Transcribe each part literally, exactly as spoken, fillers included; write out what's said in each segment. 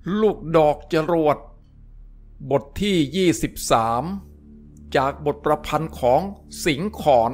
ลูกดอกจรวดบทที่ยี่สิบสามจากบทประพันธ์ของสิงห์ขอน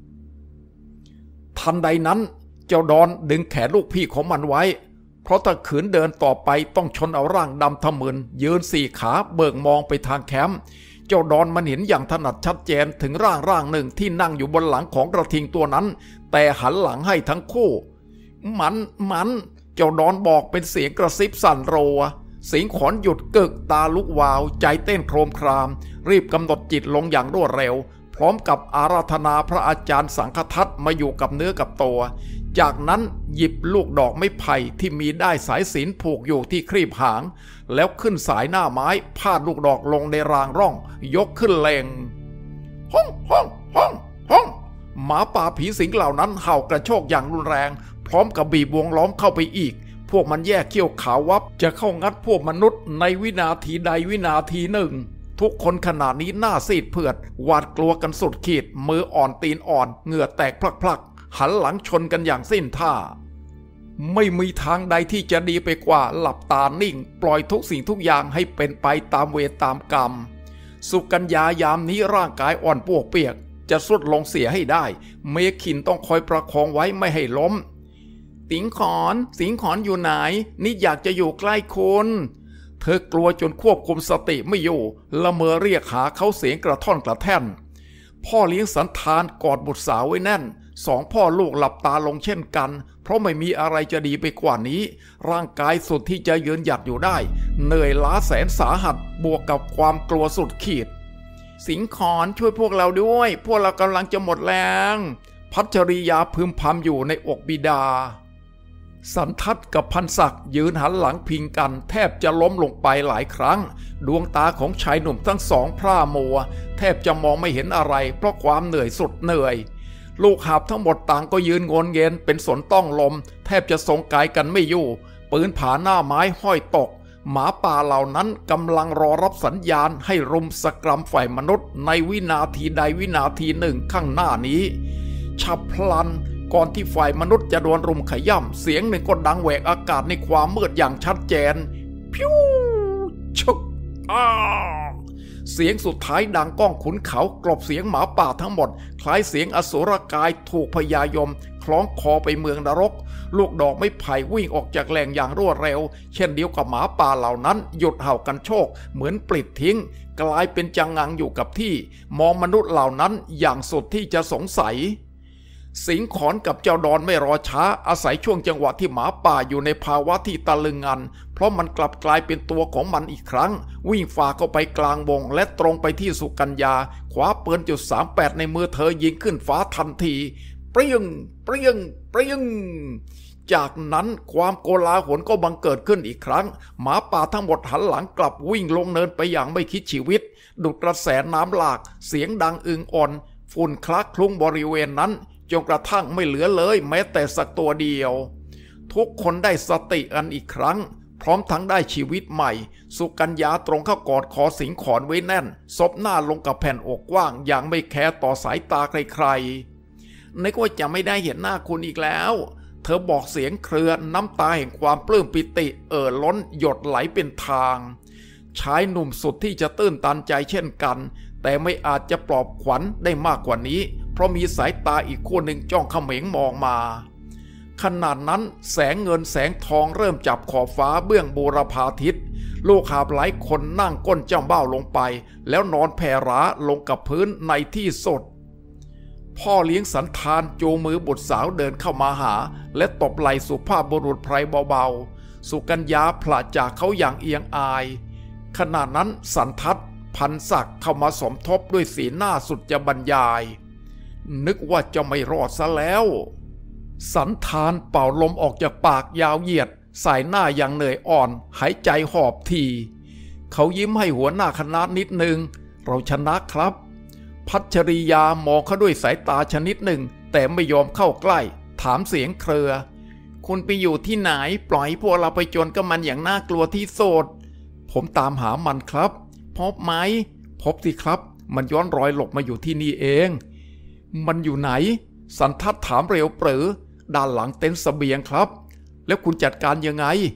ทันใดนั้นเจ้าดอนดึงแขนลูกพี่ของมันไว้เพราะถ้าขืนเดินต่อไปต้องชนเอาร่างดำทะมึนยืนสี่ขาเบิ่งมองไปทางแคมป์เจ้าดอนมันเห็นอย่างถนัดชัดเจนถึงร่างร่างหนึ่งที่นั่งอยู่บนหลังของกระทิงตัวนั้นแต่หันหลังให้ทั้งคู่มันมันเจ้าดอนบอกเป็นเสียงกระซิบสั่นโรสิงห์ขอนหยุดกึกตาลุกวาวใจเต้นโครมครามรีบกำหนดจิตลงอย่างรวดเร็วพร้อมกับอาราธนาพระอาจารย์สังฆทัตมาอยู่กับเนื้อกับตัวจากนั้นหยิบลูกดอกไม้ไผ่ที่มีได้สายศีลผูกอยู่ที่ครีบหางแล้วขึ้นสายหน้าไม้พาดลูกดอกลงในรางร่องยกขึ้นเล็งห้องห้องห้องห้องหมาป่าผีสิงเหล่านั้นเห่ากระโชกอย่างรุนแรงพร้อมกับบีบวงล้อมเข้าไปอีกพวกมันแยกเขี้ยวขาววับจะเข้างัดพวกมนุษย์ในวินาทีใดวินาทีหนึ่งทุกคนขณะนี้หน้าซีดเผือดหวาดกลัวกันสุดขีดมืออ่อนตีนอ่อนเหงื่อแตกพลักๆหันหลังชนกันอย่างสิ้นท่าไม่มีทางใดที่จะดีไปกว่าหลับตานิ่งปล่อยทุกสิ่งทุกอย่างให้เป็นไปตามเวรตามกรรมสุกัญญายามนี้ร่างกายอ่อนปวกเปียกจะสุดลงเสียให้ได้เมขินต้องคอยประคองไว้ไม่ให้ล้มสิงขอนสิงขอนอยู่ไหนนี่อยากจะอยู่ใกล้คุณเธอกลัวจนควบคุมสติไม่อยู่ละเมอเรียกหาเขาเสียงกระท่อนกระแท่นพ่อเลี้ยงสันธานกอดบุตรสาวไว้แน่นสองพ่อลูกหลับตาลงเช่นกันเพราะไม่มีอะไรจะดีไปกว่านี้ร่างกายสุดที่จะยืนหยัดอยู่ได้เหนื่อยล้าแสนสาหัสบวกกับความกลัวสุดขีดสิงขอนช่วยพวกเราด้วยพวกเรากำลังจะหมดแรงพัชริยาพึมพำอยู่ในอกบิดาสันทัดกับพันศักดิ์ยืนหันหลังพิงกันแทบจะล้มลงไปหลายครั้งดวงตาของชายหนุ่มทั้งสองพร่ามัวแทบจะมองไม่เห็นอะไรเพราะความเหนื่อยสุดเหนื่อยลูกหาบทั้งหมดต่างก็ยืนงนเงียนเป็นสนต้องลมแทบจะทรงกายกันไม่อยู่ปืนผาหน้าไม้ห้อยตกหมาป่าเหล่านั้นกำลังรอรับสัญญาณให้รุมสกรัมฝ่ายมนุษย์ในวินาทีใดวินาทีหนึ่งข้างหน้านี้ฉับพลันก่อนที่ฝ่ายมนุษย์จะโดนรุมขย่ำเสียงหนึ่งก็ดังแหวกอากาศในความมืดอย่างชัดเจนพิ้วชุกอ้าเสียงสุดท้ายดังก้องขุนเขากลบเสียงหมาป่าทั้งหมดคล้ายเสียงอสุรกายถูกพญายมคล้องคอไปเมืองนรกลูกดอกไม้ไผ่วิ่งออกจากแหล่งอย่างรวดเร็วเช่นเดียวกับหมาป่าเหล่านั้นหยุดเห่ากันโชคเหมือนปลิดทิ้งกลายเป็นจังงังอยู่กับที่มองมนุษย์เหล่านั้นอย่างสุดที่จะสงสัยสิงห์ขอนกับเจ้าดอนไม่รอช้าอาศัยช่วงจังหวะที่หมาป่าอยู่ในภาวะที่ตะลึงงันเพราะมันกลับกลายเป็นตัวของมันอีกครั้งวิ่งฝ่าเข้าไปกลางวงและตรงไปที่สุกัญญาคว้าปืนจุดสามแปดในมือเธอยิงขึ้นฟ้าทันทีเปรี้ยงเปรี้ยงเปรี้ยงจากนั้นความโกลาหลก็บังเกิดขึ้นอีกครั้งหมาป่าทั้งหมดหันหลังกลับวิ่งลงเนินไปอย่างไม่คิดชีวิตดุจกระแสน้ำหลากเสียงดังอึงอ่อนฝุ่นคลักคลุ้งบริเวณนั้นจนกระทั่งไม่เหลือเลยแม้แต่สักตัวเดียวทุกคนได้สติอันอีกครั้งพร้อมทั้งได้ชีวิตใหม่สุกัญญาตรงเข้ากอดคอสิงห์ขอนไว้แน่นซบหน้าลงกับแผ่นอกกว้างอย่างไม่แคร์ต่อสายตาใครๆนึกว่าจะไม่ได้เห็นหน้าคุณอีกแล้วเธอบอกเสียงเครือน้ำตาแห่งความปลื้มปิติเอ่อล้นหยดไหลเป็นทางชายหนุ่มสุดที่จะตื้นตันใจเช่นกันแต่ไม่อาจจะปลอบขวัญได้มากกว่านี้เพราะมีสายตาอีกคู่หนึ่งจ้องเขม็งมองมาขณะนั้นแสงเงินแสงทองเริ่มจับขอบฟ้าเบื้องบูรพาทิตลูกหาบหลายคนนั่งก้นจ้ำเบ้าลงไปแล้วนอนแผ่ราลงกับพื้นในที่สุดพ่อเลี้ยงสันธานจูงมือบุตรสาวเดินเข้ามาหาและตบไหล่สุภาพบุรุษไพรเบาๆสุกัญญาผละจากเขาอย่างเอียงอายขณะนั้นสันทัดพันศักดิ์เข้ามาสมทบด้วยสีหน้าสุดจะบรรยายนึกว่าจะไม่รอดซะแล้วสันธานเป่าลมออกจากปากยาวเหยียดสายหน้าอย่างเหนื่อยอ่อนหายใจหอบทีเขายิ้มให้หัวหน้าคณะนิดนึงเราชนะครับพัชริยามองเขาด้วยสายตาชนิดหนึ่งแต่ไม่ยอมเข้าใกล้ถามเสียงเครือคุณไปอยู่ที่ไหนปล่อยพวกเราไปจนกับมันอย่างน่ากลัวที่สุดผมตามหามันครับพบไหมพบสิครับมันย้อนรอยหลบมาอยู่ที่นี่เองมันอยู่ไหนสันทัดถามเร็วเปรอด้านหลังเต็นท์เสบียงครับแล้วคุณจัดการยังไง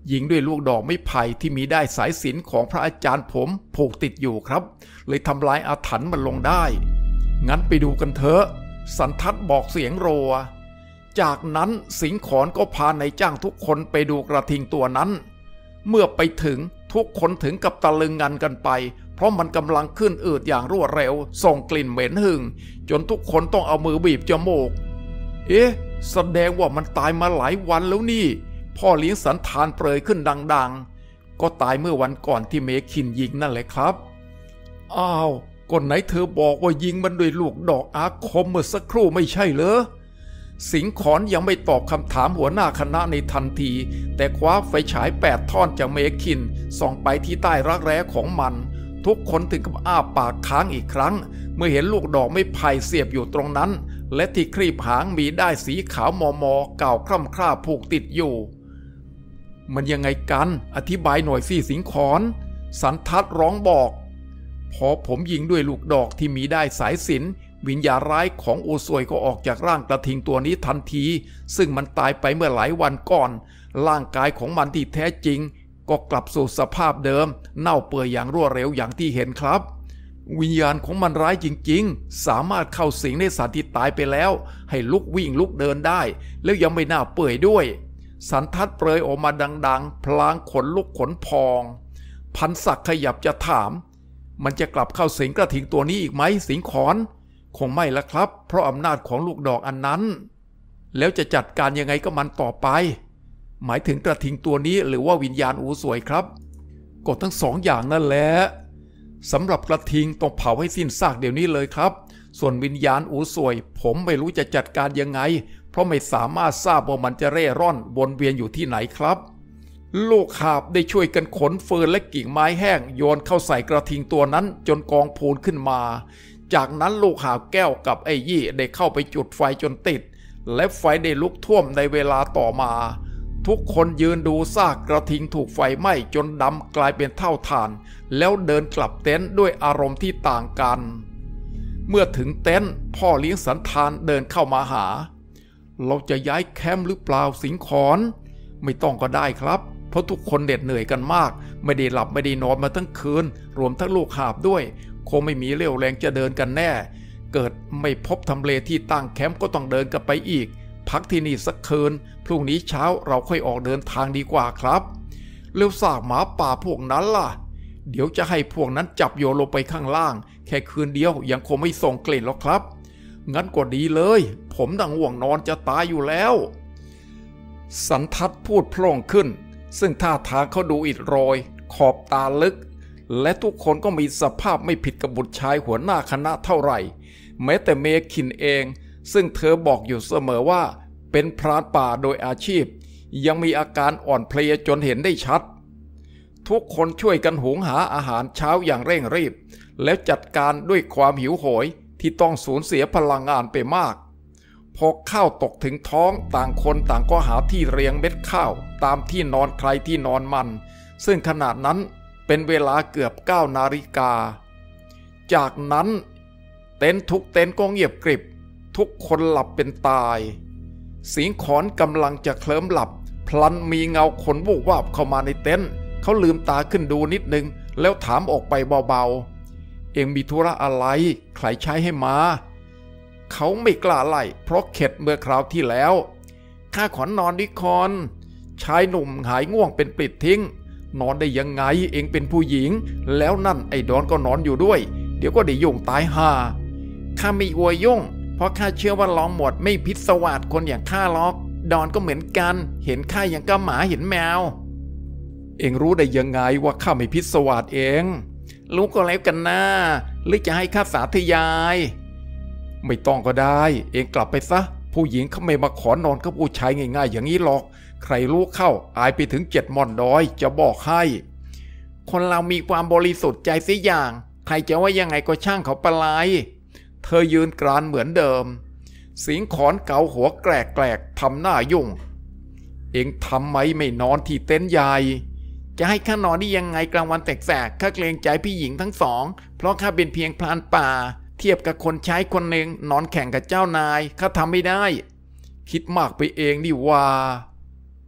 ยิงด้วยลูกดอกไม้ไผ่ที่มีได้สายสิญจน์ของพระอาจารย์ผมผูกติดอยู่ครับเลยทำลายอาถรรพ์มันลงได้งั้นไปดูกันเถอะสันทัดบอกเสียงโรจากนั้นสิงขรก็พานายจ้างทุกคนไปดูกระทิงตัวนั้นเมื่อไปถึงทุกคนถึงกับตะลึงงันกันไปเพราะมันกำลังขึ้นอืดอย่างรวดเร็วส่งกลิ่นเหม็นหึ่งจนทุกคนต้องเอามือบีบจมูกเอ๊ะแสดงว่ามันตายมาหลายวันแล้วนี่พ่อเลี้ยงสันธานเปรยขึ้นดังๆก็ตายเมื่อวันก่อนที่เมคินยิงนั่นแหละครับอ้าวก่อนไหนเธอบอกว่ายิงมันด้วยลูกดอกอาคมเมื่อสักครู่ไม่ใช่เหรอสิงขรยังไม่ตอบคำถามหัวหน้าคณะในทันทีแต่คว้าไฟฉายแปดท่อนจากเมคินส่องไปที่ใต้รักแร้ของมันทุกคนถึงกับอ้าปากค้างอีกครั้งเมื่อเห็นลูกดอกไม้ไผ่เสียบอยู่ตรงนั้นและที่ครีบหางมีได้สีขาวมอมอเก่าคร่ำคร่าผูกติดอยู่มันยังไงกันอธิบายหน่อยสิสิงขรสันทัดร้องบอกพอผมยิงด้วยลูกดอกที่มีได้สายสิญจน์วิญญาณร้ายของอูซวยก็ออกจากร่างกระทิงตัวนี้ทันทีซึ่งมันตายไปเมื่อหลายวันก่อนร่างกายของมันที่แท้จริงก็กลับสู่สภาพเดิมเน่าเปื่อยอย่างรวดเร็วอย่างที่เห็นครับวิญญาณของมันร้ายจริงๆสามารถเข้าสิงในสัตว์ที่ตายไปแล้วให้ลุกวิ่งลุกเดินได้แล้วยังไม่น่าเปื่อยด้วยสันทัดเปรยออกมาดังๆพลางขนลุกขนพองพันศักดิ์ขยับจะถามมันจะกลับเข้าสิงกระทิงตัวนี้อีกไหมสิงขรคงไม่ละครับเพราะอำนาจของลูกดอกอันนั้นแล้วจะจัดการยังไงกับมันต่อไปหมายถึงกระทิงตัวนี้หรือว่าวิญญาณอูสวยครับก็ทั้งสองอย่างนั่นแหละสำหรับกระทิงต้องเผาให้สิ้นซากเดี๋ยวนี้เลยครับส่วนวิญญาณอูสวยผมไม่รู้จะจัดการยังไงเพราะไม่สามารถทราบว่ามันจะเร่ร่อนวนเวียนอยู่ที่ไหนครับลูกหาบได้ช่วยกันขนฟืนและกิ่งไม้แห้งโยนเข้าใส่กระทิงตัวนั้นจนกองพูนขึ้นมาจากนั้นลูกหาบแก้วกับไอ้ยี่ได้เข้าไปจุดไฟจนติดและไฟได้ลุกท่วมในเวลาต่อมาทุกคนยืนดูซากกระทิงถูกไฟไหม้จนดำกลายเป็นเท่าฐานแล้วเดินกลับเต็นท์ด้วยอารมณ์ที่ต่างกันเมื่อถึงเต็นท์พ่อเลี้ยงสันธานเดินเข้ามาหาเราจะย้ายแคมป์หรือเปล่าสิงขรไม่ต้องก็ได้ครับเพราะทุกคนเหน็ดเหนื่อยกันมากไม่ได้หลับไม่ได้นอนมาทั้งคืนรวมทั้งลูกหาบด้วยคงไม่มีเรี่ยวแรงจะเดินกันแน่เกิดไม่พบทำเลที่ตั้งแคมป์ก็ต้องเดินกันไปอีกพักที่นี่สักคืนพรุ่งนี้เช้าเราค่อยออกเดินทางดีกว่าครับแล้วซากหมาป่าพวกนั้นล่ะเดี๋ยวจะให้พวกนั้นจับโยนลงไปข้างล่างแค่คืนเดียวยังคงไม่ส่งกลิ่นหรอกครับงั้นก็ดีเลยผมดังห่วงนอนจะตายอยู่แล้วสันทัดพูดโพล่งขึ้นซึ่งท่าทางเขาดูอิดโรยขอบตาลึกและทุกคนก็มีสภาพไม่ผิดกับบุตรชายหัวหน้าคณะเท่าไหร่แม้แต่เมคินเองซึ่งเธอบอกอยู่เสมอว่าเป็นพรานป่าโดยอาชีพยังมีอาการอ่อนเพลียจนเห็นได้ชัดทุกคนช่วยกันหุงหาอาหารเช้าอย่างเร่งรีบแล้วจัดการด้วยความหิวโหยที่ต้องสูญเสียพลังงานไปมากพอข้าวตกถึงท้องต่างคนต่างก็หาที่เรียงเม็ดข้าวตามที่นอนใครที่นอนมันซึ่งขณะนั้นเป็นเวลาเกือบเก้านาฬิกาจากนั้นเต็นท์ทุกเต็นท์ก็เงียบกริบทุกคนหลับเป็นตายสิงขรกำลังจะเคลิ้มหลับพลันมีเงาคนวูบวาบเข้ามาในเต็นท์เขาลืมตาขึ้นดูนิดนึงแล้วถามออกไปเบาๆเอ็งมีธุระอะไรใครใช้ให้มาเขาไม่กล้าไล่เพราะเข็ดเมื่อคราวที่แล้วข้าขอนอนดิคอนชายหนุ่มหายง่วงเป็นปลิดทิ้งนอนได้ยังไงเองเป็นผู้หญิงแล้วนั่นไอ้ดอนก็นอนอยู่ด้วยเดี๋ยวก็ได้ยุ่งตายห่าข้าไม่อวยยุ่งเพราะข้าเชื่อว่าลองหมดไม่พิศวาสคนอย่างข้าหรอกดอนก็เหมือนกันเห็นข้าอย่างกับหมาเห็นแมวเองรู้ได้ยังไงว่าข้าไม่พิศวาสเองรู้ก็แล้วกันนะหรือจะให้ข้าสาธยายไม่ต้องก็ได้เองกลับไปซะผู้หญิงเขาไม่มาขอนอนกับผู้ชายง่ายๆอย่างนี้หรอกใครรู้เข้าอายไปถึงเจ็ดม่อนดอยจะบอกให้คนเรามีความบริสุทธิ์ใจเสียอย่างใครจะว่ายังไงก็ช่างเขาปะไลเธอยืนกรานเหมือนเดิมสิงขรเกาหัวแกลกๆทำหน้ายุ่งเองทำไมไม่นอนที่เต็นท์ใหญ่จะให้ข้านอนได้ยังไงกลางวันแสกๆข้าเกรงใจพี่หญิงทั้งสองเพราะข้าเป็นเพียงพรานป่าเทียบกับคนใช้คนหนึ่งนอนแข่งกับเจ้านายข้าทำไม่ได้คิดมากไปเองนี่ว่า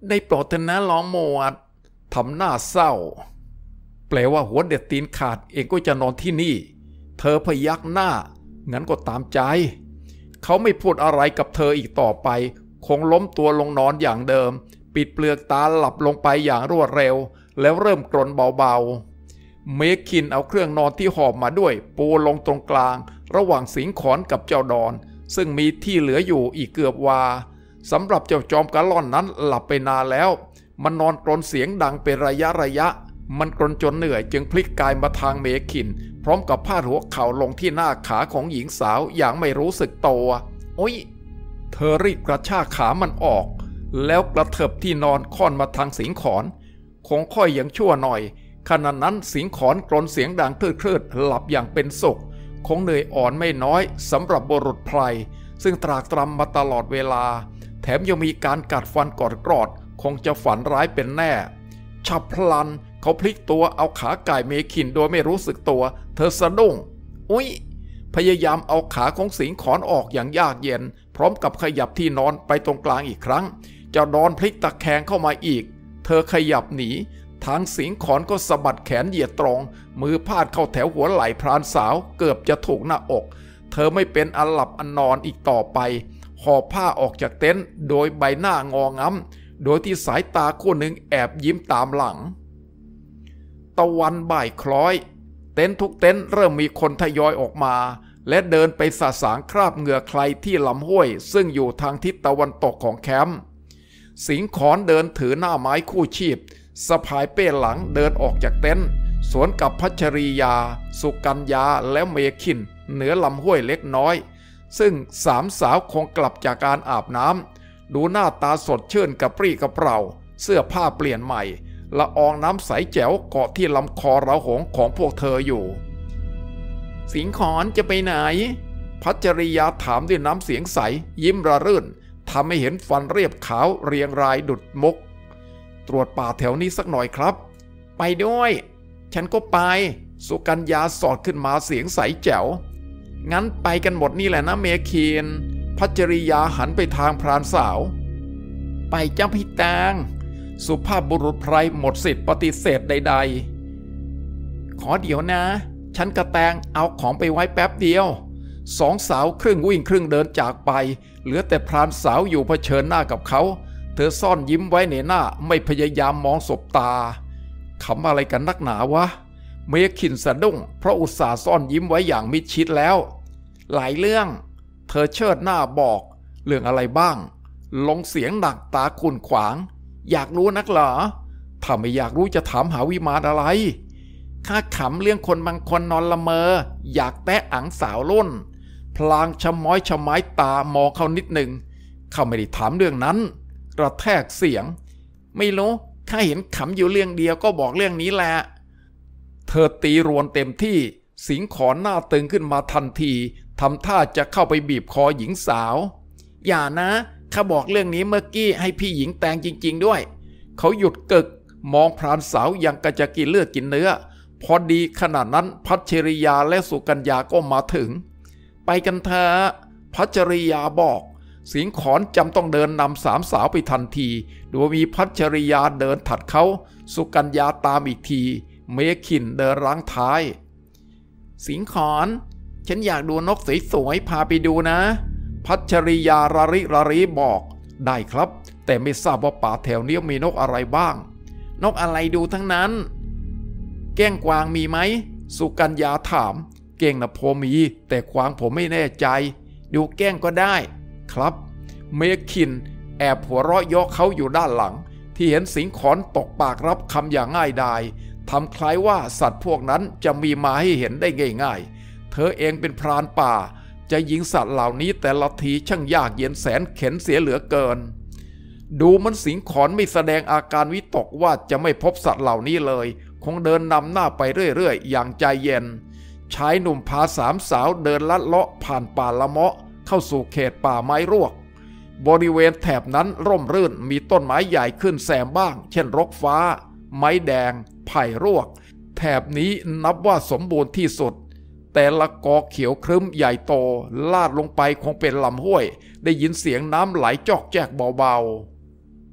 ได้โปรดเถอะนะหลวงหมวดทำหน้าเศร้าแปลว่าหัวเด็ดตีนขาดเองก็จะนอนที่นี่เธอพยักหน้างั้นก็ตามใจเขาไม่พูดอะไรกับเธออีกต่อไปคงล้มตัวลงนอนอย่างเดิมปิดเปลือกตาหลับลงไปอย่างรวดเร็วแล้วเริ่มกรนเบาๆเมคินเอาเครื่องนอนที่หอบมาด้วยปูลงตรงกลางระหว่างสิงขอนกับเจ้าดอนซึ่งมีที่เหลืออยู่อีกเกือบวาสำหรับเจ้าจอมกะล่อนนั้นหลับไปนานแล้วมันนอนกรนเสียงดังเป็นระยะระยะมันกรนจนเหนื่อยจึงพลิกกายมาทางเมคินพร้อมกับพาดหัวเข่าลงที่หน้าขาของหญิงสาวอย่างไม่รู้สึกตัวโอ๊ยเธอรีบกระชากขามันออกแล้วกระเถิบที่นอนค่อนมาทางสิงขอนคงค่อยยังชั่วหน่อยขณะนั้นสิงขอนกรนเสียงดังคลืดๆหลับอย่างเป็นสุขคงเหนื่อยอ่อนไม่น้อยสำหรับบุรุษไพรซึ่งตรากตรำมาตลอดเวลาแถมยังมีการกัดฟันกอดกรอดคงจะฝันร้ายเป็นแน่ฉับพลันเขาพลิกตัวเอาขาก่ายเมคินโดยไม่รู้สึกตัวเธอสะดุ้งอุ๊ยพยายามเอาขาของสิงขอนออกอย่างยากเย็นพร้อมกับขยับที่นอนไปตรงกลางอีกครั้งเจ้าดอนพลิกตะแคงเข้ามาอีกเธอขยับหนีทางสิงขอนก็สะบัดแขนเหยียดตรงมือพาดเข้าแถวหัวไหล่พรานสาวเกือบจะถูกหน้าอกเธอไม่เป็นอันหลับอันนอนอีกต่อไปหอบผ้าออกจากเต็นท์โดยใบหน้างอง้ำโดยที่สายตาคู่หนึ่งแอบยิ้มตามหลังตะวันบ่ายคล้อยเต็นท์ทุกเต็นท์เริ่มมีคนทยอยออกมาและเดินไปสะสางคราบเหงื่อใครที่ลำห้วยซึ่งอยู่ทางทิศตะวันตกของแคมป์สิงขอนเดินถือหน้าไม้คู่ชีพสะพายเป้หลังเดินออกจากเต็นท์สวนกับพัชรียาสุกัญญาและเมคินเหนือลำห้วยเล็กน้อยซึ่งสามสาวคงกลับจากการอาบน้ำดูหน้าตาสดชื่นกระปรี้กระเปร่าเสื้อผ้าเปลี่ยนใหม่ละอองน้ำใสแจ๋วเกาะที่ลำคอระหงของพวกเธออยู่สิงขอนจะไปไหนพัชริยาถามด้วยน้ำเสียงใสยิ้มระรื่นทำให้เห็นฟันเรียบขาวเรียงรายดุจมุกตรวจป่าแถวนี้สักหน่อยครับไปด้วยฉันก็ไปสุกัญญาสอดขึ้นมาเสียงใสแจ๋วงั้นไปกันหมดนี่แหละนะเมคินพัชริยาหันไปทางพรานสาวไปจ้าพี่แตงสุภาพบุรุษไพรหมดสิทธิ์ปฏิเสธใดๆขอเดี๋ยวนะฉันกระแตงเอาของไปไว้แป๊บเดียวสองสาวครึ่งวิ่งครึ่งเดินจากไปเหลือแต่พรานสาวอยู่เผชิญหน้ากับเขาเธอซ่อนยิ้มไว้ในหน้าไม่พยายามมองสบตาขำอะไรกันนักหนาวะเมคินสะดุ้งเพราะอุตส่าห์ซ่อนยิ้มไว้อย่างมิดชิดแล้วหลายเรื่องเธอเชิดหน้าบอกเรื่องอะไรบ้างลงเสียงหนักตาขุ่นขวางอยากรู้นักเหรอถ้าไม่อยากรู้จะถามหาวิมานอะไรข้าขำเรื่องคนบางคนนอนละเมออยากแตะอังสาวรุ่นพลางชะม้อยชะไม้ตามองเขานิดหนึ่งเขาไม่ได้ถามเรื่องนั้นกระแทกเสียงไม่รู้ข้าเห็นขำอยู่เรื่องเดียวก็บอกเรื่องนี้แหละเธอตีรวนเต็มที่สิงขอนหน้าตึงขึ้นมาทันทีทำท่าจะเข้าไปบีบคอหญิงสาวอย่านะข้าบอกเรื่องนี้เมื่อกี้ให้พี่หญิงแตงจริงๆด้วยเขาหยุดกึกมองพรานสาวยังกะจะกินเลือดกินเนื้อพอดีขณะนั้นพัชริยาและสุกัญญาก็มาถึงไปกันเถอะพัชริยาบอกสิงขอนจำต้องเดินนำสามสาวไปทันทีโดยมีพัชริยาเดินถัดเขาสุกัญญาตามอีกทีเมคินเดินรั้งท้ายสิงขอนฉันอยากดูนกสวยๆพาไปดูนะพัชริยาระริระริบอกได้ครับแต่ไม่ทราบว่าป่าแถวนี้มีนกอะไรบ้างนกอะไรดูทั้งนั้นแก้งกวางมีไหมสุกัญญาถามเก้งนะพอมีแต่กวางผมไม่แน่ใจดูแก้งก็ได้ครับเมคินแอบหัวเราะเยาะเขาอยู่ด้านหลังที่เห็นสิงขอนตกปากรับคำอย่างง่ายดายทำคล้ายว่าสัตว์พวกนั้นจะมีมาให้เห็นได้ง่ายๆเธอเองเป็นพรานป่าจะยิงสัตว์เหล่านี้แต่ละทีช่างยากเย็นแสนเข็ญเสียเหลือเกินดูมันสิงขอนไม่แสดงอาการวิตกว่าจะไม่พบสัตว์เหล่านี้เลยคงเดินนำหน้าไปเรื่อยๆอย่างใจเย็นชายหนุ่มพาสามสาวเดินลัดเลาะผ่านป่าละเมาะเข้าสู่เขตป่าไม้รวกบริเวณแถบนั้นร่มรื่นมีต้นไม้ใหญ่ขึ้นแซมบ้างเช่นรกฟ้าไม้แดงไผ่รวกแถบนี้นับว่าสมบูรณ์ที่สุดแต่ละกอเขียวครึ้มใหญ่โตลาดลงไปคงเป็นลำห้วยได้ยินเสียงน้ำไหลจอกแจกเบาๆพ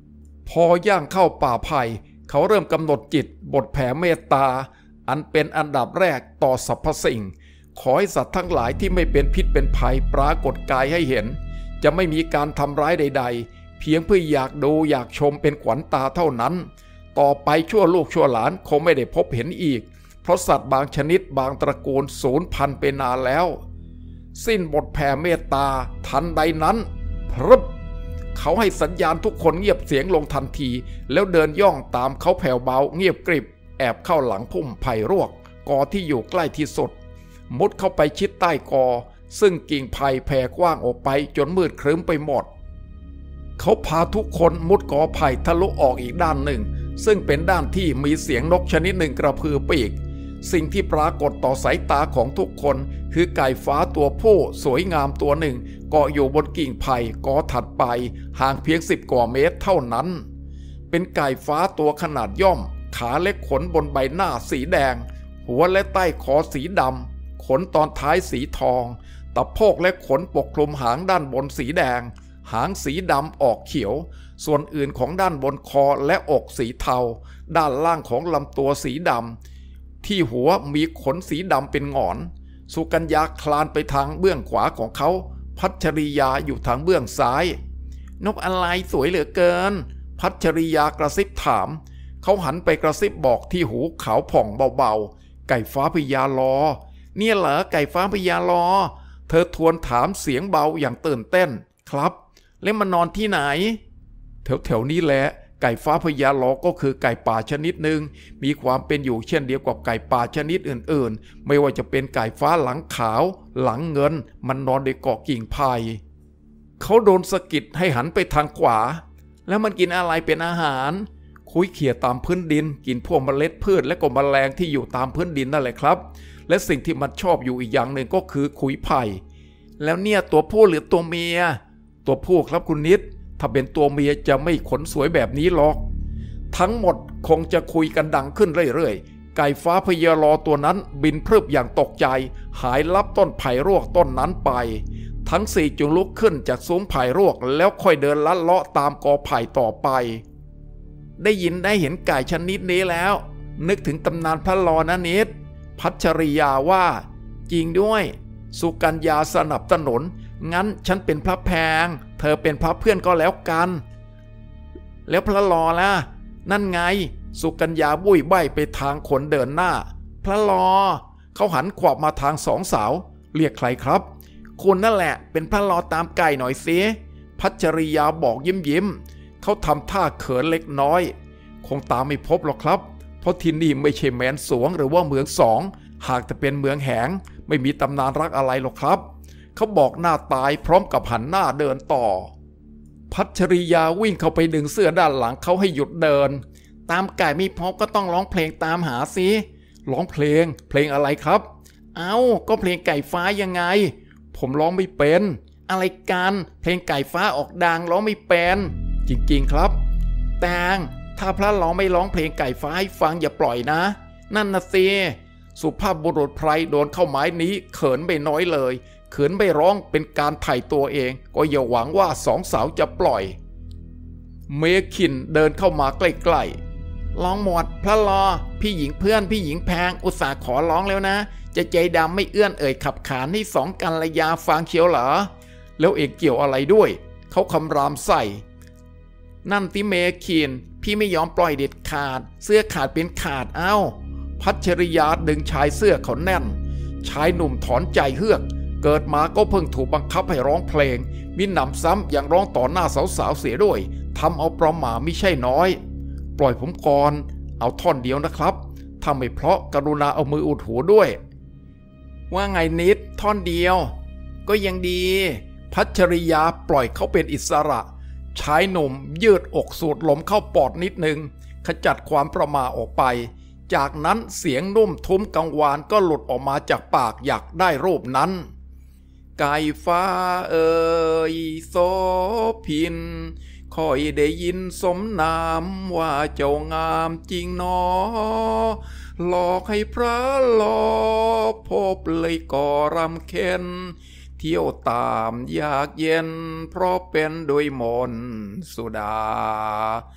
พอย่างเข้าป่าไผ่เขาเริ่มกำหนดจิตบทแผ่เมตตาอันเป็นอันดับแรกต่อสรรพสิ่งขอให้สัตว์ทั้งหลายที่ไม่เป็นพิษเป็นภัยปรากฏกายให้เห็นจะไม่มีการทำร้ายใดๆเพียงเพื่ออยากดูอยากชมเป็นขวัญตาเท่านั้นต่อไปชั่วลูกชั่วหลานคงไม่ได้พบเห็นอีกเพราะสัตว์บางชนิดบางตระกูลสูญพันธุ์ไปนานแล้วสิ้นบทแผ่เมตตาทันใดนั้นพรึบเขาให้สัญญาณทุกคนเงียบเสียงลงทันทีแล้วเดินย่องตามเขาแผ่วเบาเงียบกริบแอบเข้าหลังพุ่มไผ่รวกกอที่อยู่ใกล้ที่สุดมุดเข้าไปชิดใต้กอซึ่งกิ่งไผ่แผ่กว้างออกไปจนมืดครึ้มไปหมดเขาพาทุกคนมุดกอไผ่ทะลุออกอีกด้านหนึ่งซึ่งเป็นด้านที่มีเสียงนกชนิดหนึ่งกระพือปีกสิ่งที่ปรากฏต่อสายตาของทุกคนคือไก่ฟ้าตัวผู้สวยงามตัวหนึ่งเกาะอยู่บนกิ่งไผ่กอถัดไปห่างเพียงสิบกว่าเมตรเท่านั้นเป็นไก่ฟ้าตัวขนาดย่อมขาและขนบนใบหน้าสีแดงหัวและใต้คอสีดำขนตอนท้ายสีทองตะโพกและขนปกคลุมหางด้านบนสีแดงหางสีดำออกเขียวส่วนอื่นของด้านบนคอและอกสีเทาด้านล่างของลำตัวสีดำที่หัวมีขนสีดำเป็นหงอนสุกัญญาคลานไปทางเบื้องขวาของเขาพัชริยาอยู่ทางเบื้องซ้ายนกอะไรสวยเหลือเกินพัชริยากระซิบถามเขาหันไปกระซิบบอกที่หูขาวผ่องเบาๆไก่ฟ้าพญาลอเนี่ยเหรอไก่ฟ้าพญาลอเธอทวนถามเสียงเบาอย่างตื่นเต้นครับแล้วมันนอนที่ไหนแถวๆนี้แหละไก่ฟ้าพญาลอก็คือไก่ป่าชนิดหนึ่งมีความเป็นอยู่เช่นเดียวกับไก่ป่าชนิดอื่นๆไม่ว่าจะเป็นไก่ฟ้าหลังขาวหลังเงินมันนอนในเกาะกิ่งไผ่เขาโดนสะกิดให้หันไปทางขวาแล้วมันกินอะไรเป็นอาหารคุยเขี่ยตามพื้นดินกินพวกเมล็ดพืชและก็แมลงที่อยู่ตามพื้นดินนั่นแหละครับและสิ่งที่มันชอบอยู่อีกอย่างหนึ่งก็คือขุยไผ่แล้วเนี่ยตัวผู้หรือตัวเมียตัวผู้ครับคุณนิดถ้าเป็นตัวเมียจะไม่ขนสวยแบบนี้หรอกทั้งหมดคงจะคุยกันดังขึ้นเรื่อยๆไก่ฟ้าพญาลอตัวนั้นบินพรึบอย่างตกใจหายลับต้นไผ่รวกต้นนั้นไปทั้งสี่จึงลุกขึ้นจากซุ้มไผ่รวกแล้วค่อยเดินลัดเลาะตามกอไผ่ต่อไปได้ยินได้เห็นไก่ชนิดนี้แล้วนึกถึงตำนานพระลอนะนิดพัชริยาว่าจริงด้วยสุกัญญาสนับสนุนงั้นฉันเป็นพระแพงเธอเป็นพระเพื่อนก็แล้วกันแล้วพระลอล่ะนั่นไงสุกัญญาบุ้ยใบ้ไปทางคนเดินหน้าพระลอเขาหันขวับมาทางสองสาวเรียกใครครับคุณนั่นแหละเป็นพระลอตามไก่หน่อยสิพัชริยาบอกยิ้มยิ้มเขาทำท่าเขินเล็กน้อยคงตามไม่พบหรอกครับเพราะที่นี่ไม่ใช่แมนสวงหรือว่าเมืองสองหากจะเป็นเมืองแหงไม่มีตำนานรักอะไรหรอกครับเขาบอกหน้าตายพร้อมกับหันหน้าเดินต่อพัชริยาวิ่งเข้าไปดึงเสื้อด้านหลังเขาให้หยุดเดินตามไก่ไม่พบก็ต้องร้องเพลงตามหาสิร้องเพลงเพลงอะไรครับเอ้าก็เพลงไก่ฟ้ายังไงผมร้องไม่เป็นอะไรกันเพลงไก่ฟ้าออกดังร้องไม่เป็นจริงๆครับแตงถ้าพระร้องไม่ร้องเพลงไก่ฟ้าให้ฟังอย่าปล่อยนะนั่นนะสิสุภาพบุรุษไพรโดนเข้าหมายนี้เขินไม่น้อยเลยเขินไม่ร้องเป็นการไถ่ตัวเองก็อย่าหวังว่าสองสาวจะปล่อยเมคินเดินเข้ามาใกล้ๆร้องหมดพระลอพี่หญิงเพื่อนพี่หญิงแพงอุตส่าห์ขอร้องแล้วนะจะใจดำไม่เอื้อนเอ่ยขับขานให้สองกัลยาฟังเชียวเหรอแล้วเอกเกี่ยวอะไรด้วยเขาคำรามใส่นั่นที่เมคินพี่ไม่ยอมปล่อยเด็ดขาดเสื้อขาดเป็นขาดเอ้าพัชริยาดึงชายเสื้อเขาแน่นชายหนุ่มถอนใจเฮือกเกิดมาก็เพิ่งถูกบังคับให้ร้องเพลงมิหนำซ้ำยังร้องต่อหน้าสาวๆเสียด้วยทำเอาประหม่าไม่ใช่น้อยปล่อยผมก่อนเอาท่อนเดียวนะครับถ้าไม่เพราะกรุณาเอามืออุดหูด้วยว่าไงนิดท่อนเดียวก็ยังดีพัชริยาปล่อยเขาเป็นอิสระชายหนุ่มยืดอกสูดลมเข้าปอดนิดนึงขจัดความประหม่าออกไปจากนั้นเสียงนุ่มทุ้มกังวานก็หลุดออกมาจากปากอยากได้รูปนั้นไก่ฟ้าเอ่ยโสพินค่อยได้ยินสมนามว่าเจ้างามจริงหนอหลอกให้พระหลอกพบเลยก่อรำเค็นเที่ยวตามอยากเย็นเพราะเป็นโดยมนต์สุดา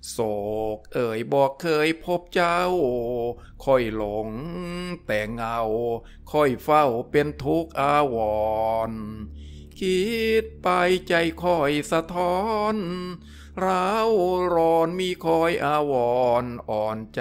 โศกเอ่ยบอกเคยพบเจ้าค่อยหลงแต่เงาค่อยเฝ้าเป็นทุกข์อาวรณ์คิดไปใจค่อยสะท้อนร้าวร้อนมีคอยอาวรณ์อ่อนใจ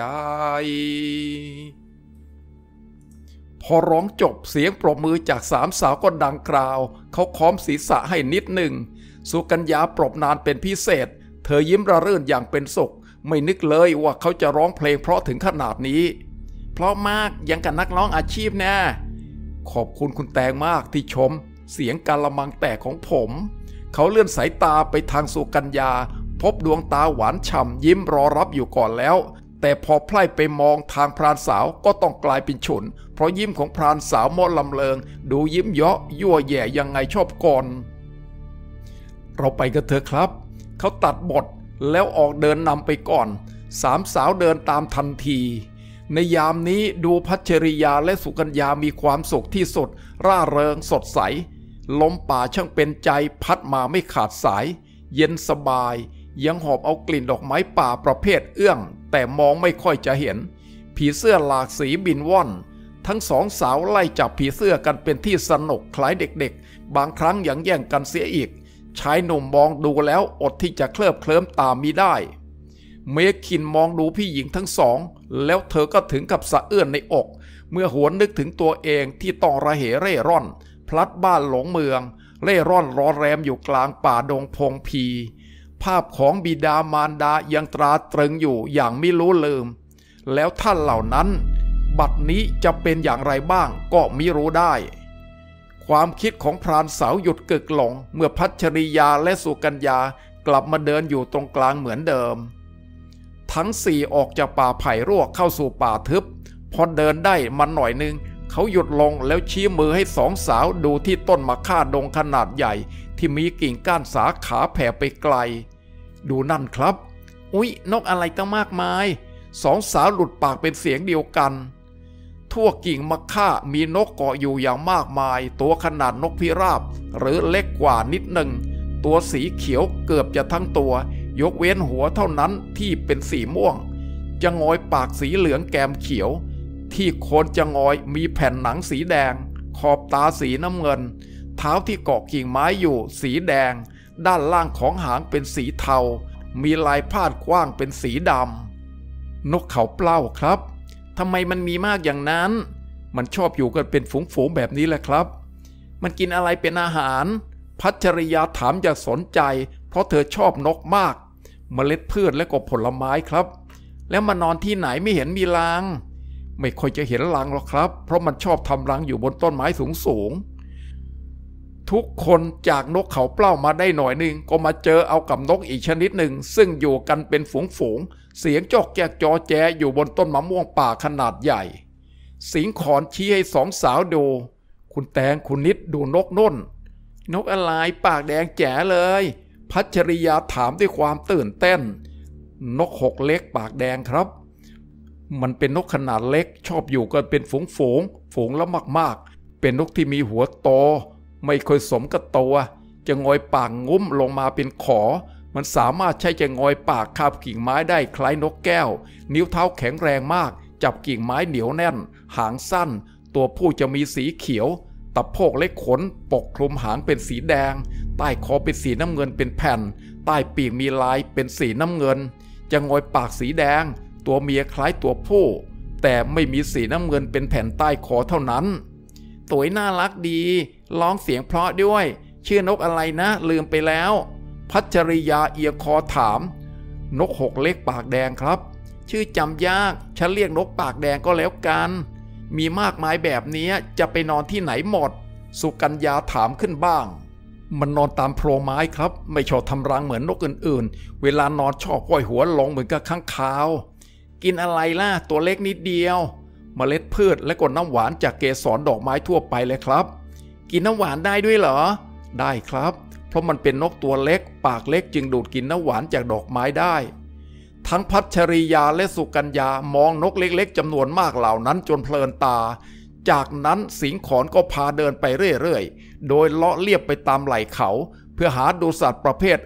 พอร้องจบเสียงปรบมือจากสามสาวก็ดังกราวเขาค้อมศีรษะให้นิดหนึ่งสุกัญญาปรบนานเป็นพิเศษเธอยิ้มระรื่นอย่างเป็นสุขไม่นึกเลยว่าเขาจะร้องเพลงเพราะถึงขนาดนี้เพราะมากยังกับนักร้องอาชีพแน่ขอบคุณคุณแตงมากที่ชมเสียงกาละมังแตกของผมเขาเลื่อนสายตาไปทางสุกัญญาพบดวงตาหวานฉ่ำยิ้มรอรับอยู่ก่อนแล้วแต่พอไพล่ไปมองทางพรานสาวก็ต้องกลายเป็นฉุนเพราะยิ้มของพรานสาวมอลำเลิงดูยิ้มเยาะยั่วแย่ยังไงชอบก่อนเราไปกันเถอะครับเขาตัดบทแล้วออกเดินนำไปก่อนสามสาวเดินตามทันทีในยามนี้ดูพัชริยาและสุกัญญามีความสุขที่สุดร่าเริงสดใสลมป่าช่างเป็นใจพัดมาไม่ขาดสายเย็นสบายยังหอบเอากลิ่นดอกไม้ป่าประเภทเอื้องแต่มองไม่ค่อยจะเห็นผีเสื้อหลากสีบินว่อนทั้งสองสาวไล่จับผีเสื้อกันเป็นที่สนุกคล้ายเด็กๆบางครั้งยังแย่งกันเสียอีกชายหนุ่มมองดูแล้วอดที่จะเคลิบเคลิ้มตามมิได้เมคินมองดูพี่หญิงทั้งสองแล้วเธอก็ถึงกับสะเอื้อนในอกเมื่อหวนนึกถึงตัวเองที่ต้องระเหเร่ร่อนพลัดบ้านหลงเมืองเร่ร่อนรอแรมอยู่กลางป่าดงพงพีภาพของบิดามารดายังตราตรึงอยู่อย่างไม่รู้ลืมแล้วท่านเหล่านั้นบัดนี้จะเป็นอย่างไรบ้างก็มิรู้ได้ความคิดของพรานสาวหยุดกึกหลงเมื่อพัชริยาและสุกัญญากลับมาเดินอยู่ตรงกลางเหมือนเดิมทั้งสี่ออกจากป่าไผ่รวกเข้าสู่ป่าทึบพอเดินได้มาหน่อยนึงเขาหยุดลงแล้วชี้มือให้สองสาวดูที่ต้นมะค่าดงขนาดใหญ่ที่มีกิ่งก้านสาขาแผ่ไปไกลดูนั่นครับอุ๊ยนกอะไรตั้งมากมายสองสาวหลุดปากเป็นเสียงเดียวกันทั่วกิ่งมะค่ามีนกเกาะอยู่อย่างมากมายตัวขนาดนกพิราบหรือเล็กกว่านิดหนึ่งตัวสีเขียวเกือบจะทั้งตัวยกเว้นหัวเท่านั้นที่เป็นสีม่วงจะงอยปากสีเหลืองแกมเขียวที่โคนจะงอยมีแผ่นหนังสีแดงขอบตาสีน้ำเงินเท้าที่เกาะกิ่งไม้อยู่สีแดงด้านล่างของหางเป็นสีเทามีลายพาดกว้างเป็นสีดำนกเขาเปล้าครับทำไมมันมีมากอย่างนั้นมันชอบอยู่กันเป็นฝูงๆแบบนี้แหละครับมันกินอะไรเป็นอาหารพัชริยาถามอย่างสนใจเพราะเธอชอบนกมากเมล็ดพืชและก็ผลไม้ครับแล้วมานอนที่ไหนไม่เห็นมีรังไม่ค่อยจะเห็นรังหรอกครับเพราะมันชอบทำรังอยู่บนต้นไม้สูงๆทุกคนจากนกเขาเปล้ามาได้หน่อยหนึ่งก็มาเจอเอากับนกอีกชนิดหนึ่งซึ่งอยู่กันเป็นฝูงๆเสียงจอกแจกจอแจอยู่บนต้นมะม่วงป่าขนาดใหญ่สิงขอนชี้ให้สองสาวดูคุณแตงคุณนิดดูนกน่นนกอะไรปากแดงแจ๋เลยพัชริยาถามด้วยความตื่นเต้นนกหกเล็กปากแดงครับมันเป็นนกขนาดเล็กชอบอยู่กันเป็นฝูงฝูงฝูงแล้วมากๆเป็นนกที่มีหัวโตไม่ค่อยสมกับตัวจะงอยปากงุ้มลงมาเป็นขอมันสามารถใช้จะงอยปากคาบกิ่งไม้ได้คล้ายนกแก้วนิ้วเท้าแข็งแรงมากจับกิ่งไม้เหนียวแน่นหางสั้นตัวผู้จะมีสีเขียวตะโพกและขนปกคลุมหางเป็นสีแดงใต้คอเป็นสีน้ำเงินเป็นแผ่นใต้ปีกมีลายเป็นสีน้ำเงินจะงอยปากสีแดงตัวเมียคล้ายตัวผู้แต่ไม่มีสีน้ำเงินเป็นแผ่นใต้คอเท่านั้นตัวน่ารักดีร้องเสียงเพราะด้วยชื่อนกอะไรนะลืมไปแล้วพัชริยาเอียงคอถามนกหกเล็กปากแดงครับชื่อจำยากฉันเรียกนกปากแดงก็แล้วกันมีมากมายแบบนี้จะไปนอนที่ไหนหมดสุกัญญาถามขึ้นบ้างมันนอนตามโพรงไม้ครับไม่ชอบทำรังเหมือนนกอื่นๆเวลานอนชอบห้อยหัวลงเหมือนกับข้างคาวกินอะไรล่ะตัวเล็กนิดเดียวเมล็ดพืชและก็น้ำหวานจากเกสรดอกไม้ทั่วไปเลยครับกินน้ำหวานได้ด้วยเหรอได้ครับเพราะมันเป็นนกตัวเล็กปากเล็กจึงดูดกินน้ำหวานจากดอกไม้ได้ทั้งพัชริยาและสุกัญญามองนกเล็กๆจำนวนมากเหล่านั้นจนเพลินตาจากนั้นสิงขอนก็พาเดินไปเรื่อยๆโดยเลาะเลียบไปตามไหล่เขาเพื่อหาดูสัตว์ประเภทอื่น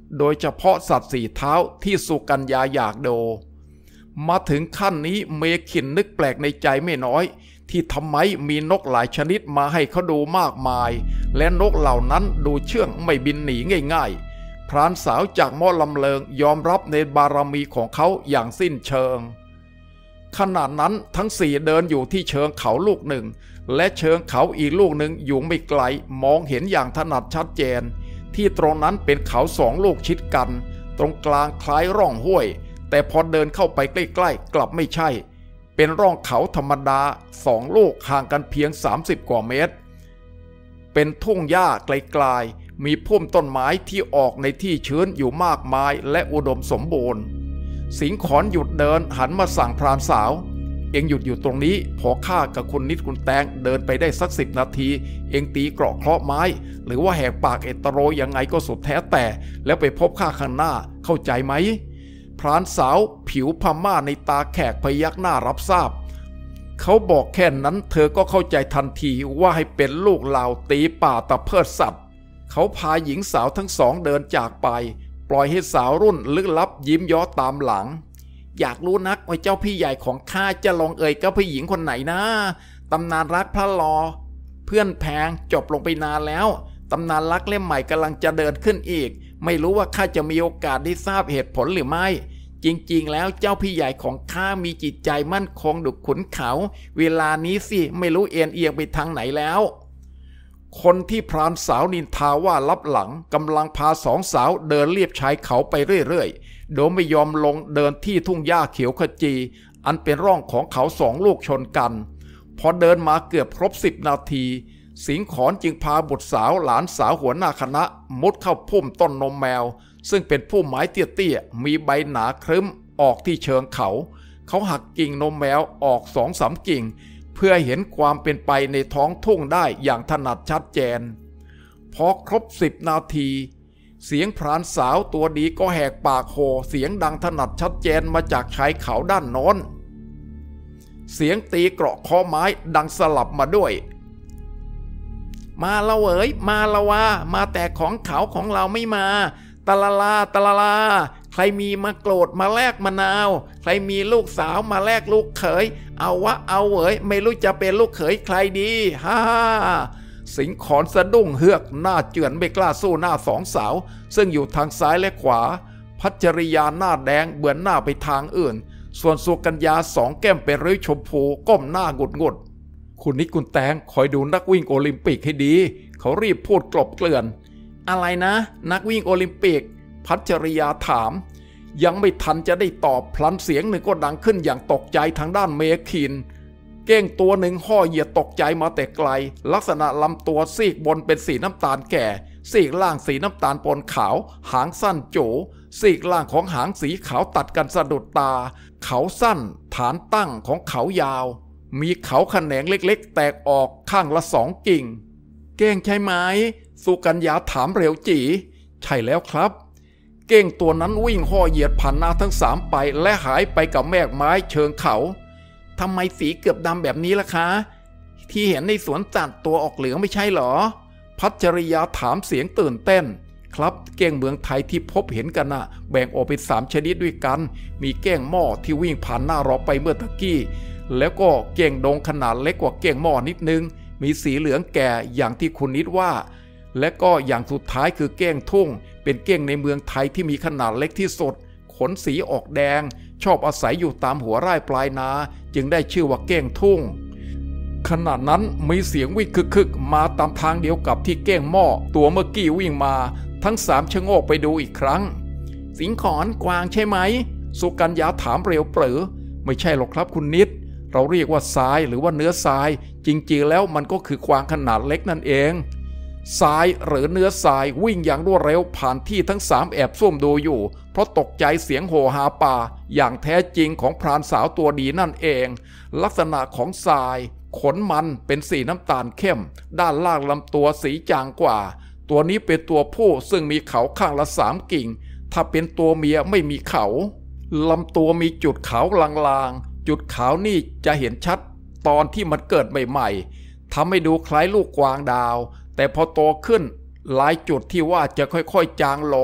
โดยเฉพาะสัตว์สี่เท้าที่สุกัญญาอยากดูมาถึงขั้นนี้เมขินนึกแปลกในใจไม่น้อยที่ทำไมมีนกหลายชนิดมาให้เขาดูมากมายและนกเหล่านั้นดูเชื่องไม่บินหนีง่ายๆพรานสาวจากหม้อลำเลิงยอมรับในบารมีของเขาอย่างสิ้นเชิงขณะนั้นทั้งสี่เดินอยู่ที่เชิงเขาลูกหนึ่งและเชิงเขาอีกลูกหนึ่งอยู่ไม่ไกลมองเห็นอย่างถนัดชัดเจนที่ตรงนั้นเป็นเขาสองลูกชิดกันตรงกลางคล้ายร่องห้วยแต่พอเดินเข้าไปใกล้ๆกลับไม่ใช่เป็นร่องเขาธรรมดาสองลูกห่างกันเพียงสามสิบกว่าเมตรเป็นทุ่งหญ้าไกลๆมีพุ่มต้นไม้ที่ออกในที่ชื้นอยู่มากมายและอุดมสมบูรณ์สิงขอนหยุดเดินหันมาสั่งพรานสาวเอ็งหยุดอยู่ตรงนี้พอข้ากับคุณนิดคุณแตงเดินไปได้สักสิบนาทีเอ็งตีเกราะเคราะห์ไม้หรือว่าแหกปากเอตโรยังไงก็สุดแท้แต่แล้วไปพบข้าข้างหน้าเข้าใจไหมพรานสาวผิวพม่าในตาแขกพยักหน้ารับทราบเขาบอกแค่นั้นเธอก็เข้าใจทันทีว่าให้เป็นลูกเหล่าตีป่าตะเพิดสัตว์เขาพาหญิงสาวทั้งสองเดินจากไปปล่อยให้สาวรุ่นลึกลับยิ้มย้อตามหลังอยากรู้นักว่าเจ้าพี่ใหญ่ของข้าจะลงเอ่ยกับผู้หญิงคนไหนนะตำนานรักพระลอเพื่อนแพงจบลงไปนานแล้วตำนานรักเล่มใหม่กำลังจะเดินขึ้นอีกไม่รู้ว่าข้าจะมีโอกาสได้ทราบเหตุผลหรือไม่จริงๆแล้วเจ้าพี่ใหญ่ของข้ามีจิตใจมั่นคงดุจขุนเขาเวลานี้สิไม่รู้เอียงเอียงไปทางไหนแล้วคนที่พรานสาวนินทาว่าลับหลังกำลังพาสองสาวเดินเลียบชายเขาไปเรื่อยๆโดยไม่ยอมลงเดินที่ทุ่งหญ้าเขียวขจีอันเป็นร่องของเขาสองลูกชนกันพอเดินมาเกือบครบสิบนาทีสิงขอนจึงพาบุตรสาวหลานสาวหัวหน้าคณะมุดเข้าพุ่มต้นนมแมวซึ่งเป็นพุ่มไม้เตี้ยๆมีใบหนาครึ้มออกที่เชิงเขาเขาหักกิ่งนมแมวออกสองสามกิ่งเพื่อเห็นความเป็นไปในท้องทุ่งได้อย่างถนัดชัดเจนพอครบสิบนาทีเสียงพรานสาวตัวดีก็แหกปากโห่เสียงดังถนัดชัดเจนมาจากชายเขาด้านโน้นเสียงตีเกราะเคาะไม้ดังสลับมาด้วยมาละเอ๋ยมาละวามาแต่ของเขาของเราไม่มาตะละลาตะละลาใครมีมะโกรดมาแลกมะนาวใครมีลูกสาวมาแลกลูกเขยเอาวะเอาเอ๋ยไม่รู้จะเป็นลูกเขยใครดีฮ่าสิงขอนสะดุ้งเฮือกหน้าเจือนไม่กล้าสู้หน้าสองสาวซึ่งอยู่ทางซ้ายและขวาพัชริยาหน้าแดงเบือนหน้าไปทางอื่นส่วนสุกัญญาสองแก้มเป็นริ้วชมพูก้มหน้าหงุดหงิดคุณนิดคุณแตงคอยดูนักวิ่งโอลิมปิกให้ดีเขารีบพูดกลบเกลื่อนอะไรนะนักวิ่งโอลิมปิกพัชริยาถามยังไม่ทันจะได้ตอบพลันเสียงหนึ่งก็ดังขึ้นอย่างตกใจทางด้านเมคินเก้งตัวหนึ่งห่อเหยียดตกใจมาแต่ไกลลักษณะลำตัวซีกบนเป็นสีน้ำตาลแก่ซีกล่างสีน้ำตาลปนขาวหางสั้นโจซีกล่างของหางสีขาวตัดกันสะดุดตาเขาสั้นฐานตั้งของเขายาวมีเขาแขนงเล็กๆแตกออกข้างละสองกิ่งเก้งใช่ไหมสุกัญญาถามเร็วจีใช่แล้วครับเก้งตัวนั้นวิ่งห่อเหยียดผ่านหน้าทั้งสามไปและหายไปกับแมกไม้เชิงเขาทำไมสีเกือบดำแบบนี้ล่ะคะที่เห็นในสวนสัตว์ตัวออกเหลืองไม่ใช่หรอพัชริยาถามเสียงตื่นเต้นครับเก้งเมืองไทยที่พบเห็นกันน่ะแบ่งออกเป็นสามชนิดด้วยกันมีเก้งหม้อที่วิ่งผ่านหน้าเราไปเมื่อตะกี้แล้วก็เก้งดงขนาดเล็กกว่าเก้งหม้อนิดนึงมีสีเหลืองแก่อย่างที่คุณนิดว่าและก็อย่างสุดท้ายคือเก้งทุ่งเป็นเก้งในเมืองไทยที่มีขนาดเล็กที่สุดขนสีออกแดงชอบอาศัยอยู่ตามหัวไร่ปลายนาจึงได้ชื่อว่าเก้งทุ่งขณะนั้นมีเสียงวิ่งคึกๆมาตามทางเดียวกับที่เก้งหม้อตัวเมื่อกี้วิ่งมาทั้งสามชะโงกไปดูอีกครั้งสิงขอนกวางใช่ไหมสุกัญญาถามเร็วเปรอไม่ใช่หรอกครับคุณนิดเราเรียกว่าทรายหรือว่าเนื้อทรายจริงๆแล้วมันก็คือกวางขนาดเล็กนั่นเองทรายหรือเนื้อทรายวิ่งอย่างรวดเร็วผ่านที่ทั้งสามแอบซุ่มดูอยู่เพราะตกใจเสียงโห่หาป่าอย่างแท้จริงของพรานสาวตัวดีนั่นเองลักษณะของทรายขนมันเป็นสีน้ำตาลเข้มด้านล่างลำตัวสีจางกว่าตัวนี้เป็นตัวผู้ซึ่งมีเขาข้างละสามกิ่งถ้าเป็นตัวเมียไม่มีเขาลำตัวมีจุดขาวลางๆจุดขาวนี่จะเห็นชัดตอนที่มันเกิดใหม่ๆทำให้ดูคล้ายลูกกวางดาวแต่พอโตขึ้นหลายจุดที่ว่าจะค่อยๆจางลง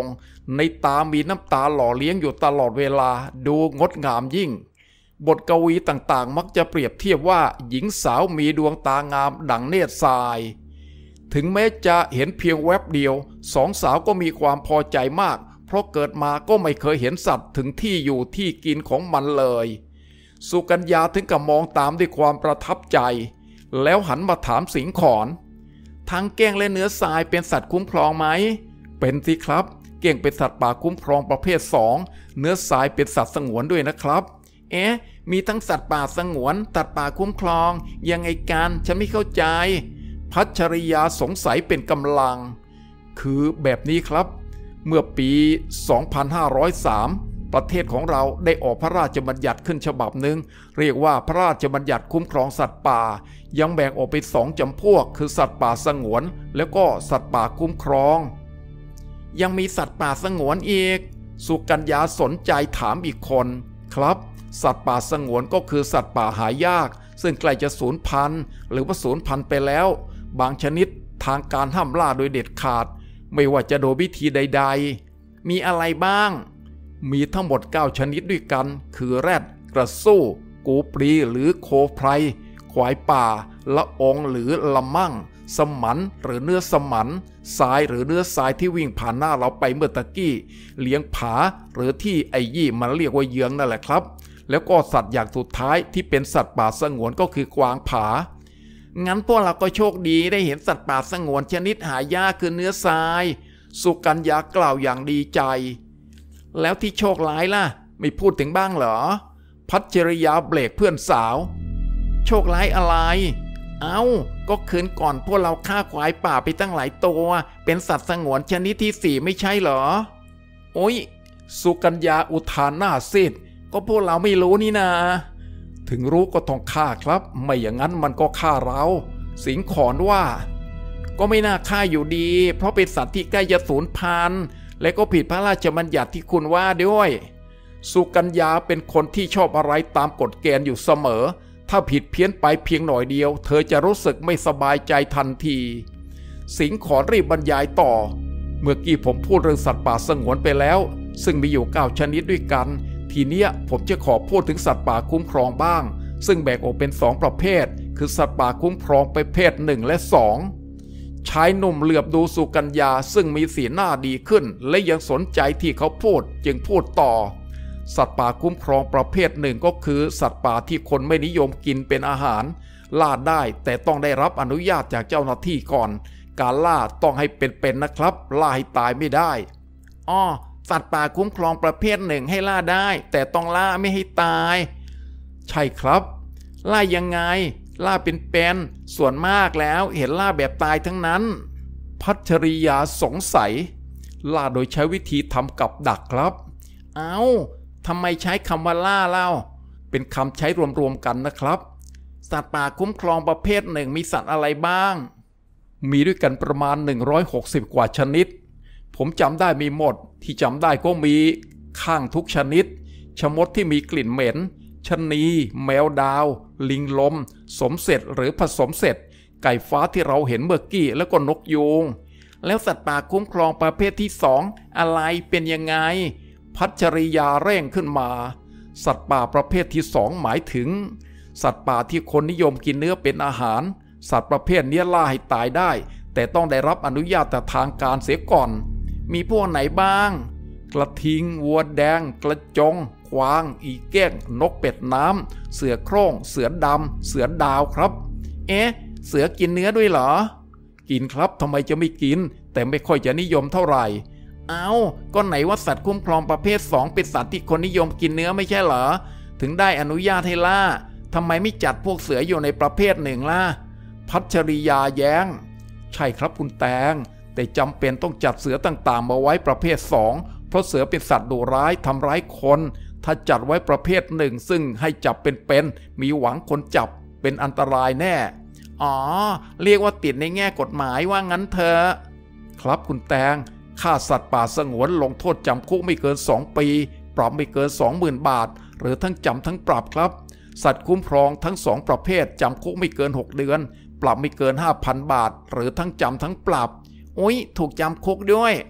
ในตามีน้ำตาหล่อเลี้ยงอยู่ตลอดเวลาดูงดงามยิ่งบทกวีต่างๆมักจะเปรียบเทียบว่าหญิงสาวมีดวงตางามดั่งเนตรทรายถึงแม้จะเห็นเพียงแวบเดียวสองสาวก็มีความพอใจมากเพราะเกิดมาก็ไม่เคยเห็นสัตว์ถึงที่อยู่ที่กินของมันเลยสุกัญญาถึงกับมองตามด้วยความประทับใจแล้วหันมาถามสิงขรทั้งเก้งและเนื้อทรายเป็นสัตว์คุ้มครองไหมเป็นสิครับเก้งเป็นสัตว์ป่าคุ้มครองประเภทสองเนื้อทรายเป็นสัตว์สงวนด้วยนะครับเอ๊ะมีทั้งสัตว์ป่าสงวนสัตว์ป่าคุ้มครองยังไงกันฉันไม่เข้าใจพัชริยาสงสัยเป็นกำลังคือแบบนี้ครับเมื่อปี สองพันห้าร้อยสาม ประเทศของเราได้ออกพระราชบัญญัติขึ้นฉบับหนึ่งเรียกว่าพระราชบัญญัติคุ้มครองสัตว์ป่ายังแบ่งออกเป็นสองจำพวกคือสัตว์ป่าสงวนแล้วก็สัตว์ป่าคุ้มครองยังมีสัตว์ป่าสงวนอีกสุกัญญาสนใจถามอีกคนครับสัตว์ป่าสงวนก็คือสัตว์ป่าหายากซึ่งใกล้จะสูญพันธุ์หรือว่าสูญพันธุ์ไปแล้วบางชนิดทางการห้ามล่าโดยเด็ดขาดไม่ว่าจะโดยวิธีใดๆมีอะไรบ้างมีทั้งหมดเก้าชนิดด้วยกันคือแรดกระสู้กูปรีหรือโคไพรควายป่าละองหรือละมั่งสมันหรือเนื้อสมันทรายหรือเนื้อทรายที่วิ่งผ่านหน้าเราไปเมื่อตะกี้เลี้ยงผาหรือที่ไอ้ยี่มันเรียกว่าเยืองนั่นแหละครับแล้วก็สัตว์อย่างสุดท้ายที่เป็นสัตว์ป่าสงวนก็คือกวางผางั้นพวกเราก็โชคดีได้เห็นสัตว์ป่าสงวนชนิดหายากคือเนื้อทรายสุกัญญากล่าวอย่างดีใจแล้วที่โชคร้ายล่ะไม่พูดถึงบ้างเหรอพัชริยาเบรกเพื่อนสาวโชคร้ายอะไรเอ้าก็คืนก่อนพวกเราฆ่าควายป่าไปตั้งหลายตัวเป็นสัตว์สงวนชนิดที่สี่ไม่ใช่เหรอโอ้ยสุกัญญาอุทานหน้าซีดก็พวกเราไม่รู้นี่นาถึงรู้ก็ต้องฆ่าครับไม่อย่างนั้นมันก็ฆ่าเราสิงขรว่าก็ไม่น่าฆ่าอยู่ดีเพราะเป็นสัตว์ที่ใกล้จะสูญพันธุ์และก็ผิดพระราชบัญญัติที่คุณว่าด้วยสุกัญญาเป็นคนที่ชอบอะไรตามกฎเกณฑ์อยู่เสมอถ้าผิดเพี้ยนไปเพียงหน่อยเดียวเธอจะรู้สึกไม่สบายใจทันทีสิงขรรีบบรรยายต่อเมื่อกี้ผมพูดเรื่องสัตว์ป่าสงวนไปแล้วซึ่งมีอยู่เก้าชนิดด้วยกันทีเนี้ยผมจะขอพูดถึงสัตว์ป่าคุ้มครองบ้างซึ่งแบ่งออกเป็นสองประเภทคือสัตว์ป่าคุ้มครองประเภทหนึ่งและสองชายหนุ่มเหลือบดูสุกัญญาซึ่งมีสีหน้าดีขึ้นและยังสนใจที่เขาพูดจึงพูดต่อสัตว์ป่าคุ้มครองประเภทหนึ่งก็คือสัตว์ป่าที่คนไม่นิยมกินเป็นอาหารล่าได้แต่ต้องได้รับอนุญาตจากเจ้าหน้าที่ก่อนการล่าต้องให้เป็นๆนะครับล่าให้ตายไม่ได้อ้อสัตว์ป่าคุ้มครองประเภทหนึ่งให้ล่าได้แต่ต้องล่าไม่ให้ตายใช่ครับล่ายังไงล่าเป็นเป็นส่วนมากแล้วเห็นล่าแบบตายทั้งนั้นพัชริยาสงสัยล่าโดยใช้วิธีทำกับดักครับเอ้าทำไมใช้คำว่าล่าเล่าเป็นคำใช้รวมๆกันนะครับสัตว์ป่าคุ้มครองประเภทหนึ่งมีสัตว์อะไรบ้างมีด้วยกันประมาณหนึ่งร้อยหกสิบกว่าชนิดผมจำได้มีหมดที่จำได้ก็มีข้างทุกชนิดชมดที่มีกลิ่นเหม็นชะนีแมวดาวลิงลมสมเสร็จหรือผสมเสร็จไก่ฟ้าที่เราเห็นเมื่อกี้แล้วก็นกยูงแล้วสัตว์ป่าคุ้มครองประเภทที่สองอะไรเป็นยังไงพัชริยาเร่งขึ้นมาสัตว์ป่าประเภทที่สองหมายถึงสัตว์ป่าที่คนนิยมกินเนื้อเป็นอาหารสัตว์ประเภทนี้ล่าให้ตายได้แต่ต้องได้รับอนุญาตจากทางการเสียก่อนมีพวกไหนบ้างกระทิงวัวแดงกระจงกวางอีแก้งนกเป็ดน้ำเสือโคร่งเสือดำเสือดาวครับเอ๊ะเสือกินเนื้อด้วยเหรอกินครับทำไมจะไม่กินแต่ไม่ค่อยจะนิยมเท่าไหร่เอ้าก็ไหนว่าสัตว์คุ้มครองประเภทสองเป็นสัตว์ที่คนนิยมกินเนื้อไม่ใช่เหรอถึงได้อนุญาตให้ล่าทำไมไม่จัดพวกเสืออยู่ในประเภทหนึ่งล่ะพัชริยาแย้งใช่ครับคุณแตงแต่จำเป็นต้องจัดเสือต่างๆมาไว้ประเภทสองเพราะเสือเป็นสัตว์ดุร้ายทำร้ายคนถ้าจัดไว้ประเภทหนึ่งซึ่งให้จับเป็นๆมีหวังคนจับเป็นอันตรายแน่อ๋อเรียกว่าติดในแง่กฎหมายว่างั้นเถอะครับคุณแตงฆ่าสัตว์ป่าสงวนลงโทษจำคุกไม่เกินสองปีปรับไม่เกิน สองหมื่น บาทหรือทั้งจำทั้งปรับครับสัตว์คุ้มครองทั้งสองประเภทจำคุกไม่เกินหกเดือนปรับไม่เกิน ห้าพัน บาทหรือทั้งจำทั้งปรับโอ้ยถูกจำคุกด้วย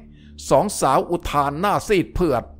สองสาวอุทานหน้าซีดเผือด